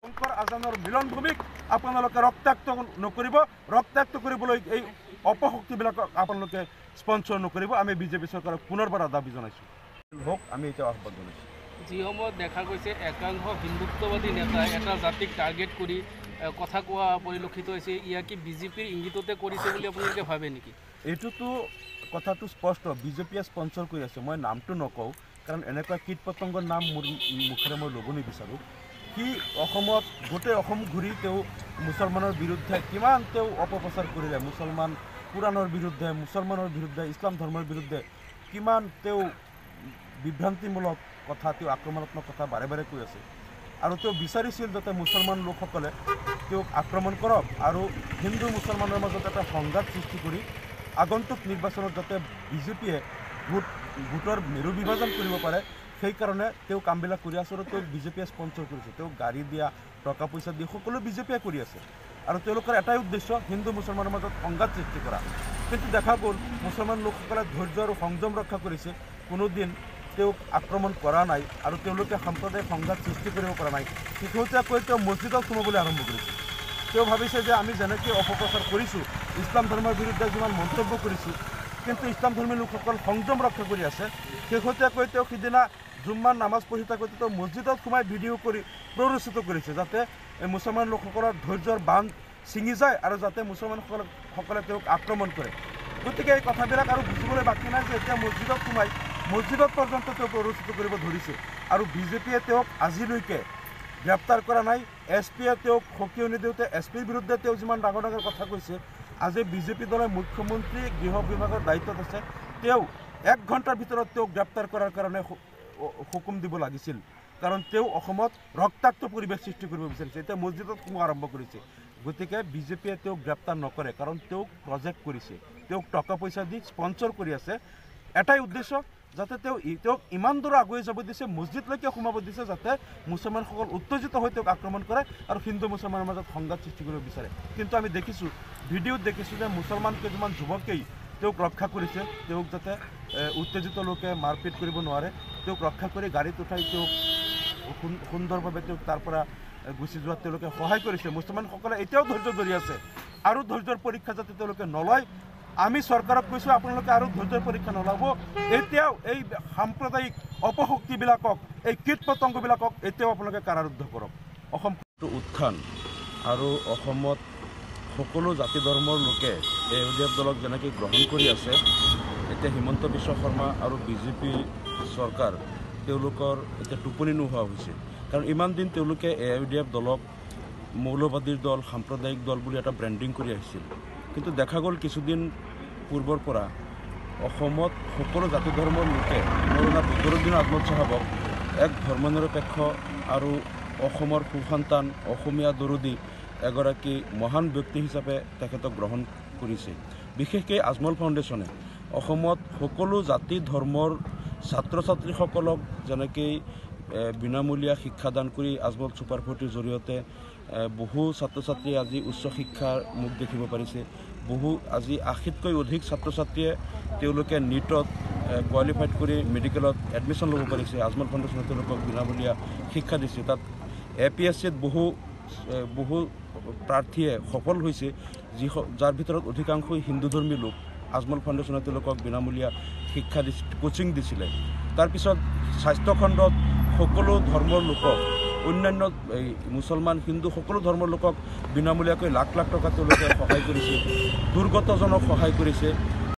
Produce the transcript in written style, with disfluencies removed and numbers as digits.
শংকৰ আজানৰ মিলনভূমিক আপোনালোকে ৰক্তাক্ত নকৰিব। ৰক্তাক্ত কৰিবলৈ এই অপশক্তিবিলাকক আপোনালোকে স্পন্সৰ নকৰিব। আমি বিজেপি চৰকাৰক পুনৰবাৰ দাবী জনাইছোঁ। হওক আমি এতিয়া আহ্বান জনাইছোঁ। যি সময়ত দেখা গৈছে একাংশ হিন্দুত্ববাদী নেতাই এটা জাতিক টাৰ্গেট কৰি কথা কোৱা পৰিলক্ষিত হৈছে, ইয়াক কি বিজেপিৰ ইংগিততে কৰিছে বুলি আপোনালোকে ভাবে নেকি? এইটোতো কথাটো স্পষ্ট, বিজেপিয়ে স্পন্সৰ কৰি আছে। মই নামটো নকওঁ, কাৰণ এনেকুৱা কীট পতংগৰ নাম মোৰ মুখেৰে মই ল'ব নিবিচাৰোঁ। সি অসমত গোটেই অসম ঘূৰি তেওঁ মুছলমানৰ বিৰুদ্ধে কিমান তেওঁ অপপ্ৰচাৰ কৰিলে, মুছলমান কোৰাণৰ বিৰুদ্ধে, মুছলমানৰ বিৰুদ্ধে, ইছলাম ধৰ্মৰ বিৰুদ্ধে কিমান তেওঁ বিভ্ৰান্তিমূলক কথা, তেওঁ আক্ৰমণাত্মক কথা বাৰে বাৰে কৈ আছে। আৰু তেওঁ বিচাৰিছিল যাতে মুছলমান লোকসকলে তেওঁক আক্ৰমণ কৰক আৰু হিন্দু মুছলমানৰ মাজত এটা সংঘাত সৃষ্টি কৰি আগন্তুক নিৰ্বাচনত যাতে বিজেপিয়ে ভোটৰ মেৰু বিভাজন কৰিব পাৰে, সেইকাৰণে তেওঁ কামবিলাক কৰি আছে। আৰু তেওঁক বিজেপিয়ে স্পন্সৰ কৰিছে, তেওঁক গাড়ী দিয়া, টকা পইচা দি সকলো বিজেপিয়ে কৰি আছে। আৰু তেওঁলোকৰ এটাই উদ্দেশ্য, হিন্দু মুছলমানৰ মাজত সংঘাত সৃষ্টি কৰা। কিন্তু দেখা গ'ল মুছলমান লোকসকলে ধৈৰ্য আৰু সংযম ৰক্ষা কৰিছে, কোনোদিন তেওঁক আক্ৰমণ কৰা নাই আৰু তেওঁলোকে সাম্প্ৰদায়িক সংঘাত সৃষ্টি কৰিব পৰা নাই। শেহতীয়াকৈ তেওঁ মছজিদত সোমাবলৈ আৰম্ভ কৰিছে। তেওঁ ভাবিছে যে আমি যেনেকৈ অপপ্ৰচাৰ কৰিছোঁ, ইছলাম ধৰ্মৰ বিৰুদ্ধে যিমান মন্তব্য কৰিছোঁ, কিন্তু ইছলাম ধৰ্মী লোকসকল সংযম ৰক্ষা কৰি আছে। শেহতীয়াকৈ তেওঁ সিদিনা জুম্মাৰ নামাজ পঢ়ি থাকোঁতে তেওঁ মছজিদত সোমাই ভিডিঅ' কৰি প্ৰৰোচিত কৰিছে, যাতে এই মুছলমান লোকসকলৰ ধৈৰ্যৰ বান্ধ ছিঙি যায় আৰু যাতে মুছলমানসকলে তেওঁক আক্ৰমণ কৰে। গতিকে এই কথাবিলাক আৰু বুজিবলৈ বাকী নাই যে এতিয়া মছজিদত সোমাই মছজিদত পৰ্যন্ত তেওঁ প্ৰৰোচিত কৰিব ধৰিছে। আৰু বিজেপিয়ে তেওঁক আজিলৈকে গ্ৰেপ্তাৰ কৰা নাই। এছ পিয়ে তেওঁক সকিয়নি নিদিওঁতে এছ পিৰ বিৰুদ্ধে তেওঁ যিমান ডাঙৰ ডাঙৰ কথা কৈছে, আজি বিজেপি দলে মুখ্যমন্ত্ৰী গৃহ বিভাগৰ দায়িত্বত আছে, তেওঁ 1 ঘণ্টাৰ ভিতৰত তেওঁক গ্ৰেপ্তাৰ কৰাৰ কাৰণে হুকুম দিব লাগিছিল, কাৰণ তেওঁ অসমত ৰক্তাক্ত পৰিৱেশ সৃষ্টি কৰিব বিচাৰিছে। এতিয়া মছজিদত সোমোৱা আৰম্ভ কৰিছে। গতিকে বিজেপিয়ে তেওঁক গ্ৰেপ্তাৰ নকৰে, কাৰণ তেওঁক প্ৰজেক্ট কৰিছে, তেওঁক টকা পইচা দি স্পন্সৰ কৰি আছে। এটাই উদ্দেশ্য, যাতে তেওঁক ইমান দূৰ আগুৱাই যাব দিছে, মছজিদলৈকে সোমাব দিছে, যাতে মুছলমানসকল উত্তেজিত হৈ তেওঁক আক্ৰমণ কৰে আৰু হিন্দু মুছলমানৰ মাজত সংঘাত সৃষ্টি কৰিব বিচাৰে। কিন্তু আমি দেখিছোঁ, ভিডিঅ'ত দেখিছোঁ যে মুছলমান কেইজনমান যুৱকেই তেওঁক ৰক্ষা কৰিছে, তেওঁক যাতে উত্তেজিত লোকে মাৰপিট কৰিব নোৱাৰে, তেওঁক ৰক্ষা কৰি গাড়ীত উঠাই তেওঁক সুন্দৰভাৱে তেওঁক তাৰ পৰা গুচি যোৱাত তেওঁলোকে সহায় কৰিছে। মুছলমানসকলে এতিয়াও ধৈৰ্য ধৰি আছে, আৰু ধৈৰ্যৰ পৰীক্ষা যাতে তেওঁলোকে নলয়। আমি চৰকাৰক কৈছোঁ, আপোনালোকে আৰু ধৈৰ্যৰ পৰীক্ষা নল'ব। এতিয়াও এই সাম্প্ৰদায়িক অপশক্তিবিলাকক, এই কীট পতংগবিলাকক এতিয়াও আপোনালোকে কাৰাৰুদ্ধ কৰক। অসম উত্থান আৰু অসমত সকলো জাতি ধৰ্মৰ লোকে AUDF দলক যেনেকৈ গ্ৰহণ কৰি আছে, এতিয়া হিমন্ত বিশ্ব শৰ্মা আৰু বিজেপি চৰকাৰ তেওঁলোকৰ এতিয়া টোপনি নোহোৱা হৈছে। কাৰণ ইমান দিন তেওঁলোকে AUDF দলক মৌলবাদীৰ দল, সাম্প্ৰদায়িক দল বুলি এটা ব্ৰেণ্ডিং কৰি আহিছিল। কিন্তু দেখা গ'ল কিছুদিন পূৰ্বৰ পৰা অসমত সকলো জাতি ধৰ্মৰ লোকে মৌলানা বদৰুদ্দিন আহমদ চাহাবক এক ধৰ্মনিৰপেক্ষ আৰু অসমৰ সুসন্তান, অসমীয়া দৰদী এগৰাকী মহান ব্যক্তি হিচাপে তেখেতক গ্ৰহণ কৰিছে। বিশেষকৈ আজমল ফাউণ্ডেশ্যনে অসমত সকলো জাতি ধৰ্মৰ ছাত্ৰ ছাত্ৰীসকলক যেনেকৈ বিনামূলীয়া শিক্ষাদান কৰি আজমল ছুপাৰ 40ৰ জৰিয়তে বহু ছাত্ৰ ছাত্ৰীয়ে আজি উচ্চ শিক্ষাৰ মুখ দেখিব পাৰিছে। আজি 80তকৈ অধিক ছাত্ৰ ছাত্ৰীয়ে তেওঁলোকে নীটত কোৱালিফাইড কৰি মেডিকেলত এডমিশ্যন ল'ব পাৰিছে। আজমল ফাউণ্ডেশ্যনে তেওঁলোকক বিনামূলীয়া শিক্ষা দিছে। তাত APSCত বহু প্ৰাৰ্থীয়ে সফল হৈছে, যাৰ ভিতৰত অধিকাংশই হিন্দুধৰ্মী লোক। আজমল ফাউণ্ডেশ্যনে তেওঁলোকক বিনামূলীয়া শিক্ষা কোচিং দিছিলে। তাৰপিছত স্বাস্থ্যখণ্ডত সকলো ধৰ্মৰ লোকক, অন্যান্য এই মুছলমান, হিন্দু সকলো ধৰ্মৰ লোকক বিনামূলীয়াকৈ লাখ লাখ টকা তেওঁলোকে সহায় কৰিছে, দুৰ্গতজনক সহায় কৰিছে।